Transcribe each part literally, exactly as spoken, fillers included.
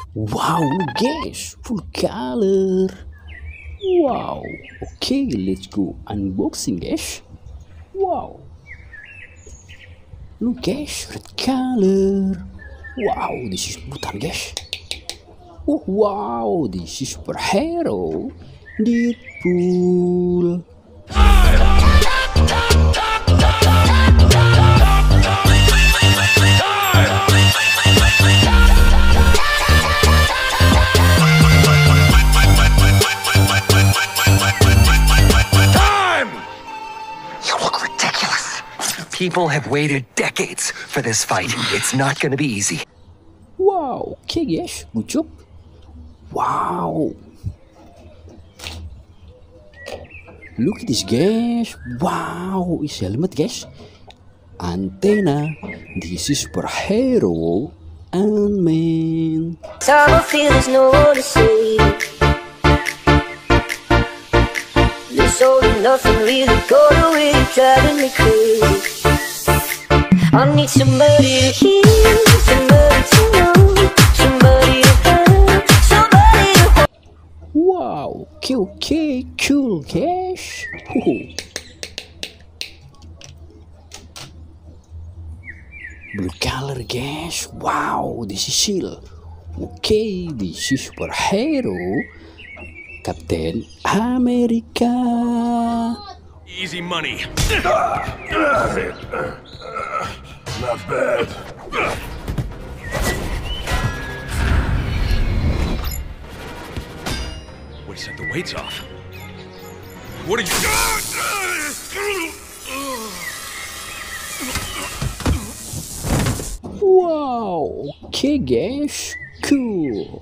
Wow, look guys, full color. Wow, okay, let's go unboxing guys. Wow, look guys, red color. Wow, this is mutant guys. Oh wow, this is superhero Deadpool. People have waited decades for this fight. It's not gonna be easy. Wow, okay guys, good job. Wow. Look at this guys. Wow, is helmet guys. Antenna. This is superhero Ant-Man. Time I feel there's no one to save. This all or nothing really got away, driving me crazy. I need somebody to hear, somebody to know, somebody to have, somebody to hold. Wow, okay, okay, cool guys. Blue color guys. Wow, this is Shield. Okay, this is superhero Captain America. Easy money. Not bad. Way to set the weights off. What are you? Wow, okay guys, cool.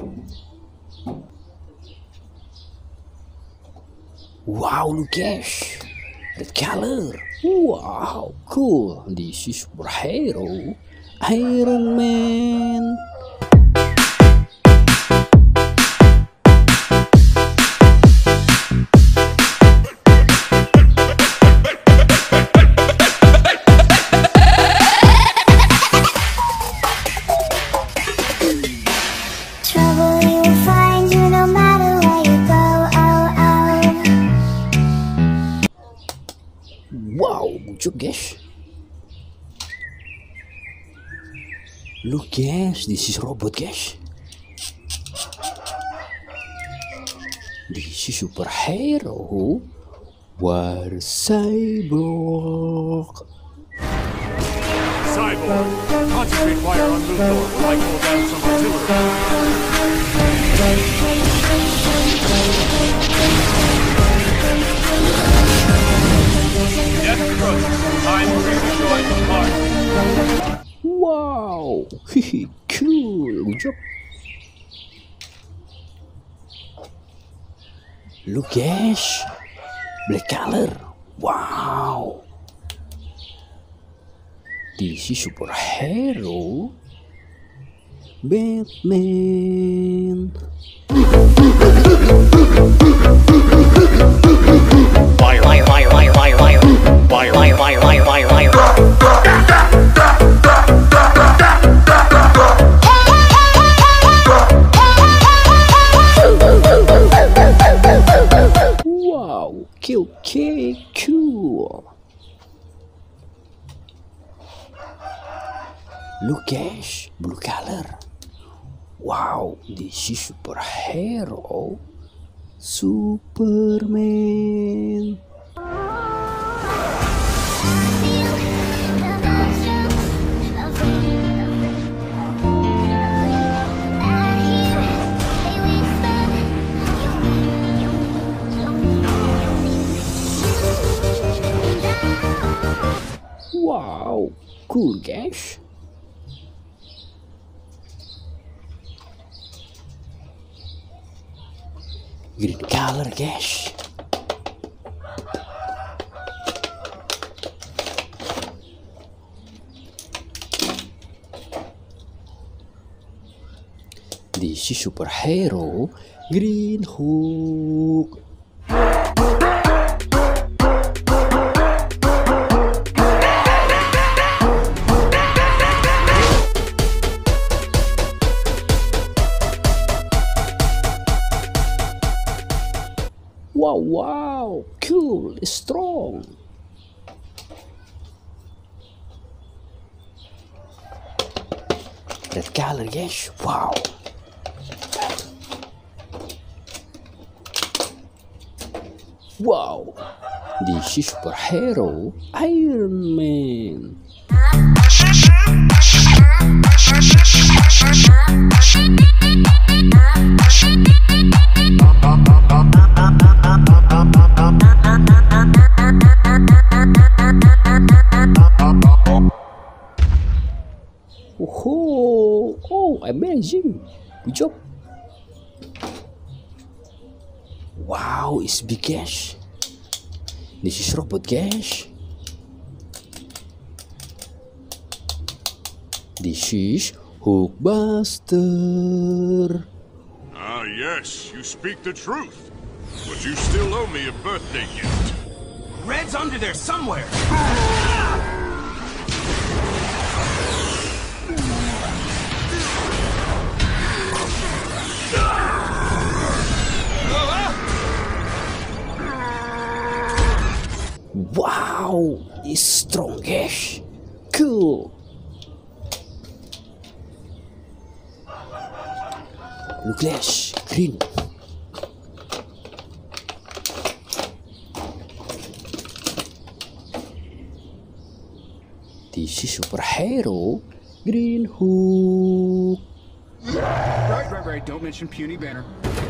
Wow, look guys, red color. Wow, cool. This is superhero Iron Man. Trouble you will find you no matter where you go. Oh, oh. Wow, good job guys. Look guys, this is robot guys. This is superhero War Cyborg. Cyborg, concentrate fire on Luthor while I call down some artillery. Death approaches. Time to destroy the heart. Wow, cool, good job. Look guys, black color. Wow, this is superhero Batman. Fire, fire, fire, fire, fire, fire, fire, fire, fire, fire, fire, fire. Wow, okay, okay, cool. Look guys, blue color. Wow, this is superhero Superman. Wow, cool guys. Green color guys. This is superhero Green Hulk. Wow, wow, cool, strong. Red color, guys. Wow. Wow. This is superhero Iron Man. Oh, oh, amazing. Good job. Wow, it's big, guys. This is robot, guys. This is Hulkbuster. Ah, yes, you speak the truth. But you still owe me a birthday gift. Red's under there somewhere. Wow, it's strong, guys. Cool. Look, guys, green. This is superhero Green Hook. Right, right, right. Don't mention puny Banner.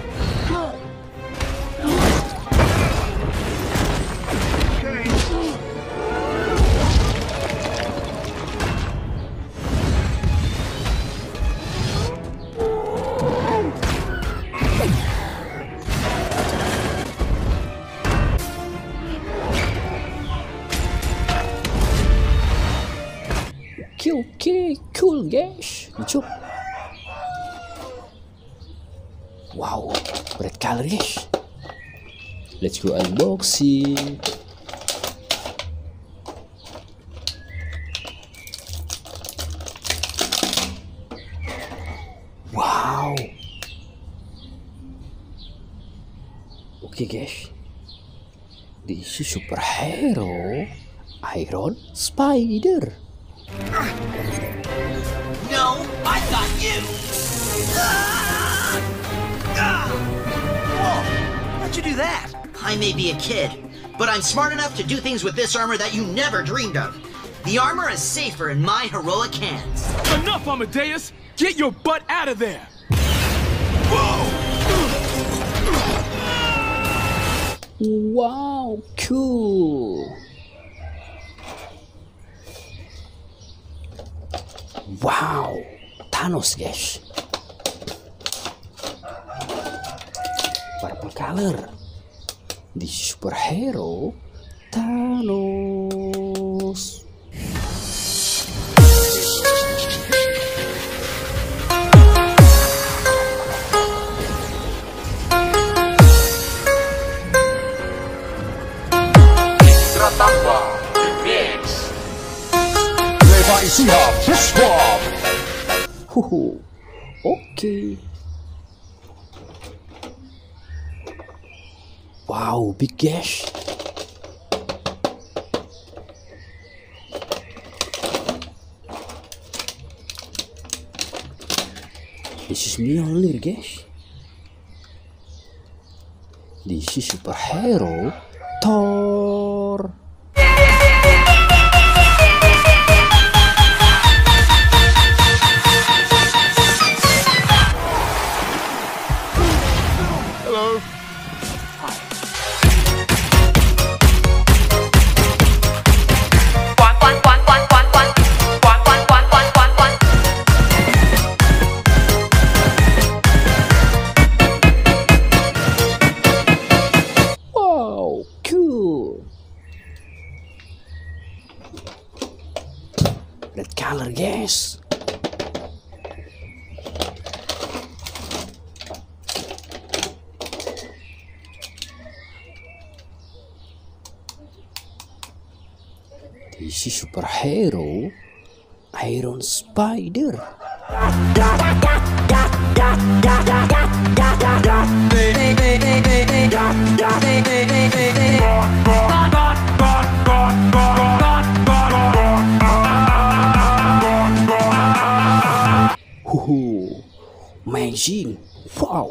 Okay, okay, cool, guys. Good job. Wow, red color, guys. Let's go unboxing. Wow. Okay, guys. This is superhero Iron Spider. No, I got you! Ah! Ah! Whoa! How'd you do that? I may be a kid, but I'm smart enough to do things with this armor that you never dreamed of. The armor is safer in my heroic hands. Enough, Amadeus! Get your butt out of there! Wow, cool. Wow, Thanos, guys. Purple color. This is superhero Thanos. Huhu. Okay. Wow, big gash. This is Mjolnir, guys. This is superhero Thor. Hello. Wow, cool. Red color, guys. This is superhero Iron Spider. Huhu, amazing! Wow!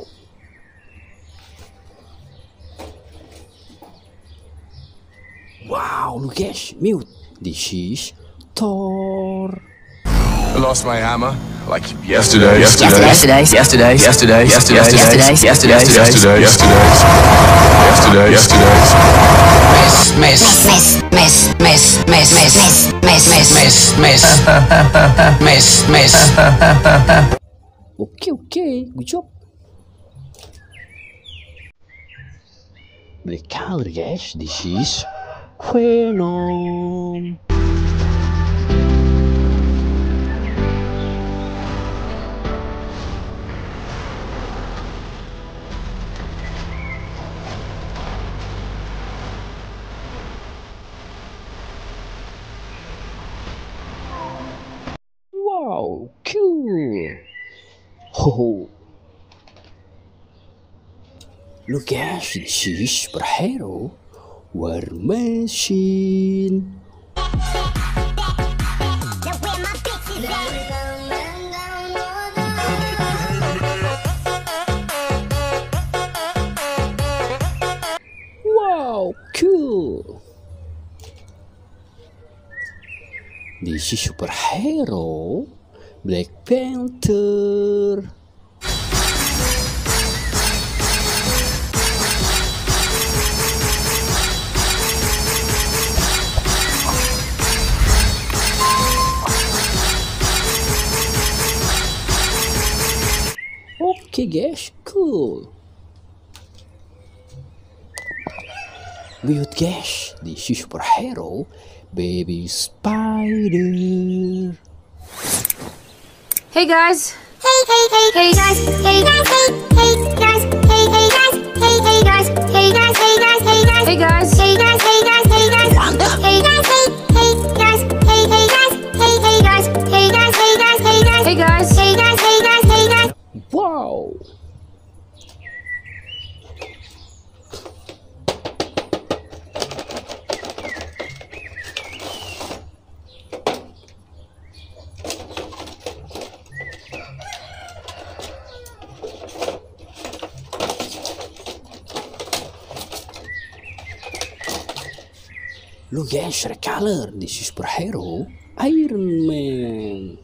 Wow, look guys, mute. This is Thor. I lost my hammer like yesterday, yesterday, Yesterday, yesterday, yesterday, yesterday, yesterday, yesterday, yesterday, yesterday, yesterday, yesterday. Miss, miss, miss, miss, miss, miss, miss, miss, miss, miss, miss, miss. Okay, okay, good job. The color, guys, this is Venom. Wow, cool. Oh, look guys, this is superhero War Machine. Wow, cool. This is superhero Black Panther. Okay guys, cool. Mute guys, this is superhero Baby Spider. Hey guys. Hey, hey, hey, hey guys, hey guys, hey, hey guys, hey, hey guys, hey, hey guys, hey guys, hey guys, hey guys, Hey guys. hey guys, hey guys, hey guys, hey guys, hey, hey guys, hey, hey guys, hey, hey guys, hey guys, hey guys, hey guys, Hey guys. hey guys, hey guys, hey guys. Wow. Look guys, the color. This is superhero Iron Man.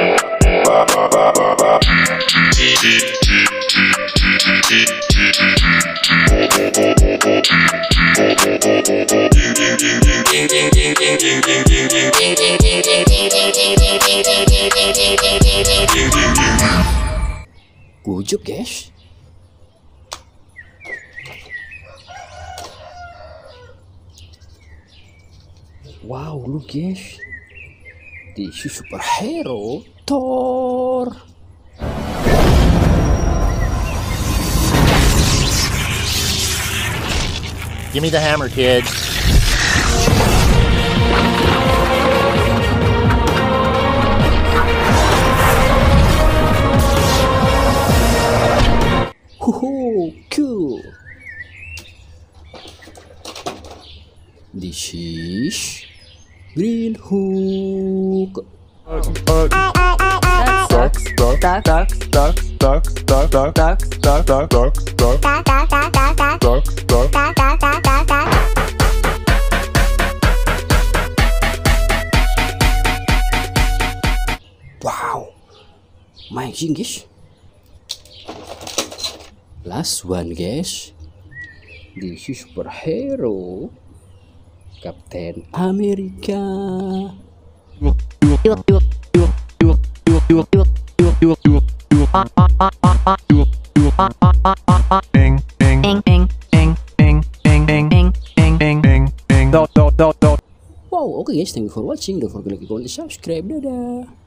Good job guys. Wow, look guys. This is superhero Thor. Give me the hammer, kid. Hoo-hoo, cool. This is Green Hook. Wow, amazing guys. Last one guys. This is superhero Captain America. Wow, okay guys, thank you for watching. Don't forget to like, comment, and subscribe. Dadah.